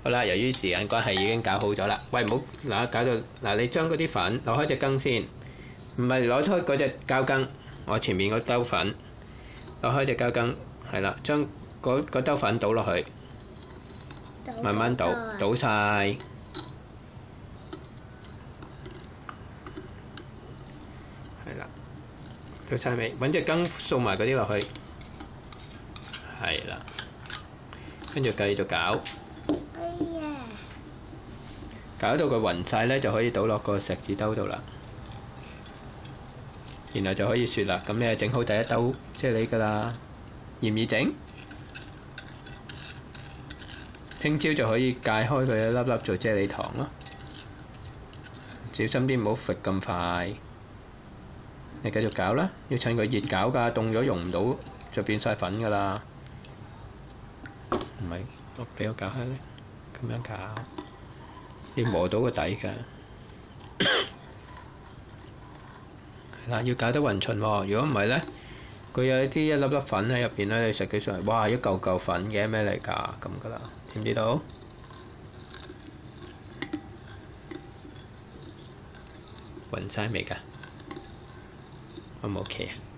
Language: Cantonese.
好啦，由於時間關係已經搞好咗啦。喂，唔好嗱搞到嗱，你將嗰啲粉攞開隻羹先，唔係攞開嗰隻膠羹，我前面嗰兜粉攞開隻膠羹，係啦，將嗰兜粉倒落去，慢慢倒晒，係啦，倒晒未？揾隻羹掃埋嗰啲落去，係啦，跟住繼續搞。搞到佢暈晒咧，就可以倒落個錫紙兜度啦。然後就可以雪啦。咁你就整好第一兜啫喱㗎啦。易唔易整？聽朝就可以解開佢一粒粒做啫喱糖咯。小心啲，唔好揈咁快。你繼續搞啦，要趁佢熱搞㗎，凍咗溶唔到就變晒粉㗎啦。唔係，我俾我搞下咧，咁樣搞。要磨到個底㗎，係啦，要搞得勻循喎。如果唔係咧，佢有啲一粒粒粉喺入邊咧，你食起上嚟，哇！一嚿嚿粉嘅咩嚟㗎？咁㗎啦，知唔知道？勻晒未㗎？O 唔 OK 啊？